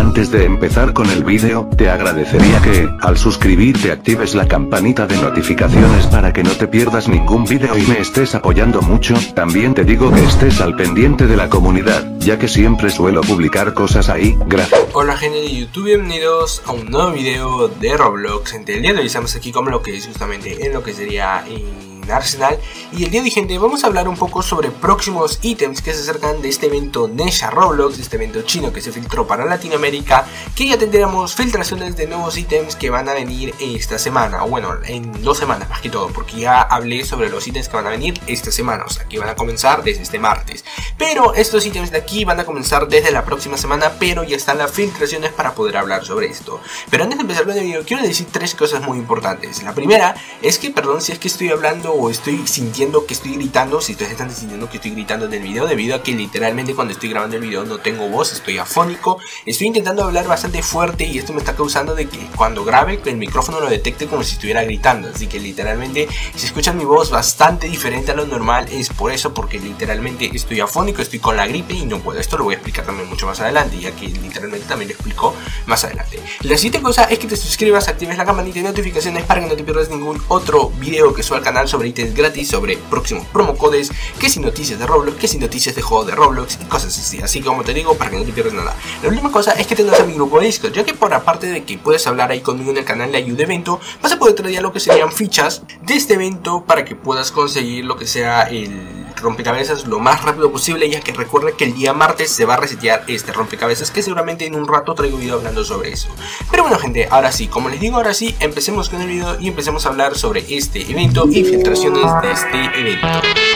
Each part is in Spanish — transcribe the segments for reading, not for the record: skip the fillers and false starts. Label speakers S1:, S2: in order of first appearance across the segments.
S1: Antes de empezar con el vídeo, te agradecería que, al suscribirte, actives la campanita de notificaciones para que no te pierdas ningún vídeo y me estés apoyando mucho. También te digo que estés al pendiente de la comunidad, ya que siempre suelo publicar cosas ahí. Gracias.
S2: Hola gente de YouTube, bienvenidos a un nuevo video de Roblox. El día de hoy estamos aquí con lo que es justamente en lo que sería Arsenal, y el día de hoy, gente, vamos a hablar un poco sobre próximos ítems que se acercan de este evento Nesha Roblox, de este evento chino que se filtró para Latinoamérica, que ya tendremos filtraciones de nuevos ítems que van a venir esta semana, o bueno, en 2 semanas más que todo, porque ya hablé sobre los ítems que van a venir esta semana, o sea, que van a comenzar desde este martes, pero estos ítems de aquí van a comenzar desde la próxima semana, pero ya están las filtraciones para poder hablar sobre esto. Pero antes de empezar con el video, quiero decir 3 cosas muy importantes. La primera es que, perdón si es que estoy hablando o estoy sintiendo que estoy gritando, si ustedes están sintiendo que estoy gritando en el video, debido a que literalmente cuando estoy grabando el video no tengo voz, estoy afónico, estoy intentando hablar bastante fuerte y esto me está causando de que cuando grabe el micrófono lo detecte como si estuviera gritando, así que literalmente si escuchan mi voz bastante diferente a lo normal es por eso, porque literalmente estoy afónico, estoy con la gripe y no puedo. Esto lo voy a explicar también mucho más adelante, ya que literalmente también lo explico más adelante. La siguiente cosa es que te suscribas, actives la campanita de notificaciones para que no te pierdas ningún otro video que suba al canal sobre ítems gratis, sobre próximos promocodes, que si noticias de Roblox, que si noticias de juegos de Roblox y cosas así. Así que como te digo, para que no te pierdas nada. La última cosa es que te das a mi grupo de Discord, ya que por aparte de que puedes hablar ahí conmigo en el canal de Ayuda Evento, vas a poder traer lo que serían fichas de este evento para que puedas conseguir lo que sea el rompecabezas lo más rápido posible, ya que recuerda que el día martes se va a resetear este rompecabezas, que seguramente en un rato traigo video hablando sobre eso. Pero bueno, gente, ahora sí, como les digo, ahora sí, empecemos con el video y empecemos a hablar sobre este evento y filtraciones de este evento.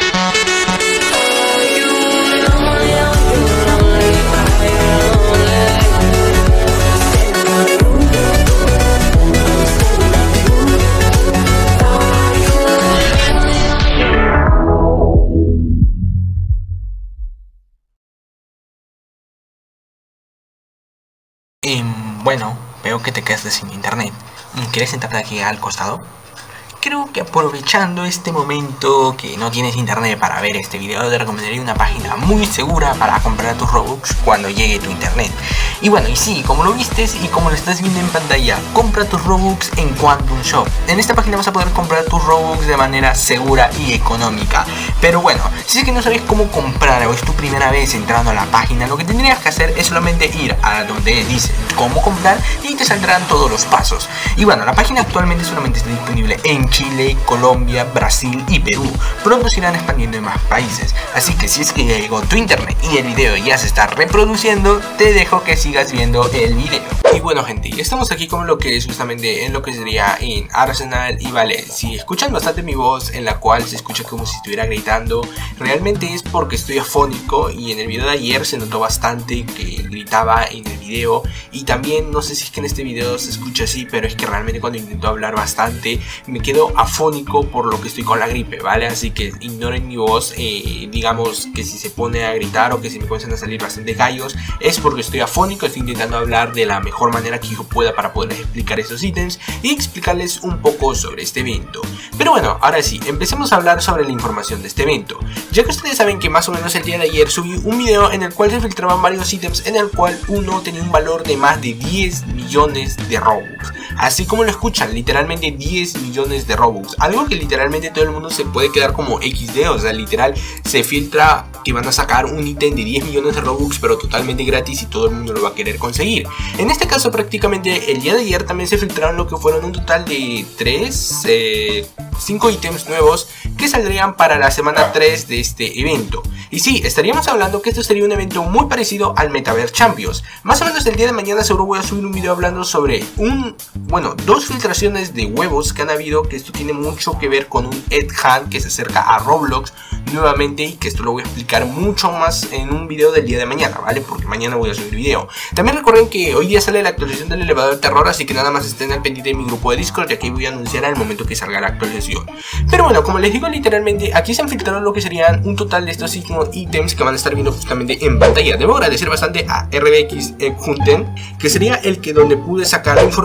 S2: Bueno, veo que te quedaste sin internet. ¿Quieres sentarte aquí al costado? Creo que aprovechando este momento que no tienes internet para ver este video, te recomendaría una página muy segura para comprar tus Robux cuando llegue tu internet. Y bueno, y sí, como lo vistes y como lo estás viendo en pantalla, compra tus Robux en Quantum Shop. En esta página vas a poder comprar tus Robux de manera segura y económica. Pero bueno, si es que no sabes cómo comprar o es tu primera vez entrando a la página, lo que tendrías que hacer es solamente ir a donde dice cómo comprar y te saldrán todos los pasos. Y bueno, la página actualmente solamente está disponible en Chile, Colombia, Brasil y Perú. Pronto se irán expandiendo en más países, así que si es que ya llegó tu internet y el video ya se está reproduciendo, te dejo que sigas viendo el video. Y bueno, gente, ya estamos aquí con lo que es justamente en lo que sería en Arsenal. Y vale, si escuchan bastante mi voz en la cual se escucha como si estuviera gritando, realmente es porque estoy afónico, y en el video de ayer se notó bastante que gritaba en el video, y también no sé si es que en este video se escucha así, pero es que realmente cuando intento hablar bastante me quedo afónico por lo que estoy con la gripe, ¿vale? Así que ignoren mi voz, digamos que si se pone a gritar o que si me comienzan a salir bastante gallos, es porque estoy afónico, estoy intentando hablar de la mejor manera que yo pueda para poderles explicar estos ítems y explicarles un poco sobre este evento. Pero bueno, ahora sí, empecemos a hablar sobre la información de este evento, ya que ustedes saben que más o menos el día de ayer subí un video en el cual se filtraban varios ítems, en el cual uno tenía un valor de más de 10 millones de Robux. Así como lo escuchan, literalmente 10 millones de Robux, algo que literalmente todo el mundo se puede quedar como XD, o sea, literal se filtra que van a sacar un ítem de 10 millones de Robux pero totalmente gratis y todo el mundo lo va a querer conseguir. En este caso prácticamente el día de ayer también se filtraron lo que fueron un total de 5 ítems nuevos que saldrían para la semana 3 de este evento. Y sí, estaríamos hablando que esto sería un evento muy parecido al Metaverse Champions. Más o menos el día de mañana seguro voy a subir un video hablando sobre dos filtraciones de huevos que han habido, que esto tiene mucho que ver con un Ed Han que se acerca a Roblox nuevamente, y que esto lo voy a explicar mucho más en un video del día de mañana, ¿vale? Porque mañana voy a subir video. También recuerden que hoy día sale la actualización del elevador de terror, así que nada más estén al pendiente de mi grupo de Discord, ya que voy a anunciar al momento que salga la actualización. Pero bueno, como les digo, literalmente aquí se han filtrado lo que serían un total de estos 5 ítems que van a estar viendo justamente en pantalla. Debo agradecer bastante a RBX Hunten, que sería el que donde pude sacar la información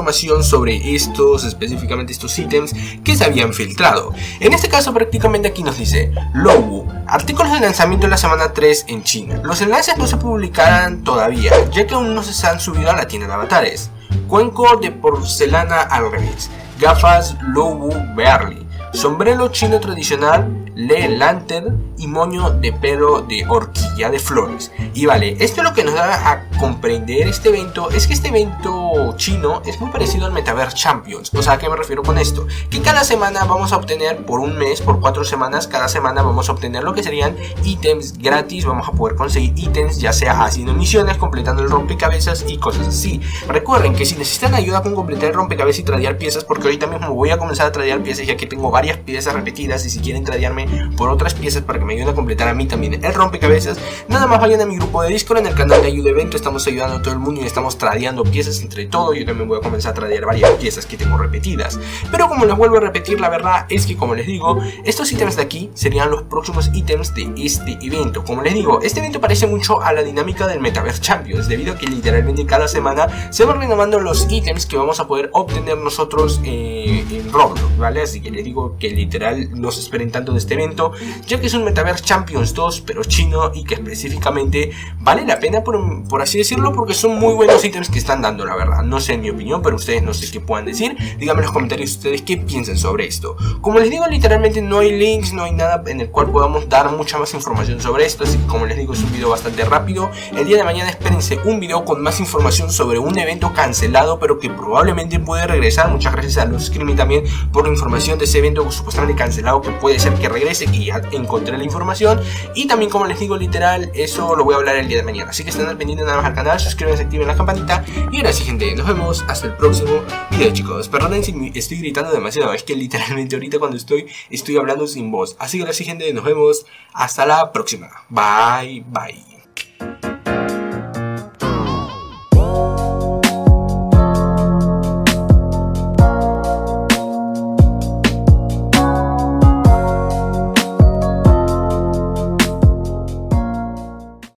S2: información sobre estos, específicamente estos ítems que se habían filtrado. En este caso prácticamente aquí nos dice Louwu, artículos de lanzamiento de la semana 3 en China. Los enlaces no se publicarán todavía, ya que aún no se han subido a la tienda de avatares. Cuenco de porcelana al revés, gafas Louwu Bearly, sombrero chino tradicional Le Lantern y moño de pelo de horquilla de flores. Y vale, esto es lo que nos da a comprender este evento, es que este evento chino es muy parecido al Metaverse Champions. O sea, ¿a qué me refiero con esto? Que cada semana vamos a obtener, por un mes, por 4 semanas, cada semana vamos a obtener lo que serían ítems gratis. Vamos a poder conseguir ítems, ya sea haciendo misiones, completando el rompecabezas y cosas así. Recuerden que si necesitan ayuda con completar el rompecabezas y tradear piezas, porque ahorita mismo voy a comenzar a tradear piezas, ya que tengo varias piezas repetidas, y si quieren tradearme por otras piezas para que me ayuden a completar a mí también el rompecabezas, nada más vayan a mi grupo de Discord, en el canal de Ayuda Evento. Estamos ayudando a todo el mundo y estamos tradeando piezas entre todo. Yo también voy a comenzar a tradear varias piezas que tengo repetidas, pero como les vuelvo a repetir, la verdad es que, como les digo, estos ítems de aquí serían los próximos ítems de este evento. Como les digo, este evento parece mucho a la dinámica del Metaverse Champions, debido a que literalmente cada semana se van renovando los ítems que vamos a poder obtener nosotros en Roblox, ¿vale? Así que les digo que literal no se esperen tanto de este evento, ya que es un Metaverse Champions 2 pero chino, y que específicamente vale la pena por así decirlo, porque son muy buenos ítems que están dando, la verdad. No sé en mi opinión, pero ustedes no sé qué puedan decir. Díganme en los comentarios ustedes qué piensan sobre esto. Como les digo, literalmente no hay links, no hay nada en el cual podamos dar mucha más información sobre esto, así que, como les digo, es un video bastante rápido. El día de mañana espérense un video con más información sobre un evento cancelado, pero que probablemente puede regresar. Muchas gracias a los Screamy también por la información de ese evento supuestamente cancelado, que puede ser que regrese, que ya encontré la información. Y también, como les digo, literal, eso lo voy a hablar el día de mañana, así que estén al pendiente nada más al canal, suscríbanse, activen la campanita. Y gracias, gente, nos vemos hasta el próximo video, chicos. Perdonen si estoy gritando demasiado, es que literalmente ahorita cuando estoy hablando sin voz. Así que gracias, gente, nos vemos hasta la próxima. Bye, bye.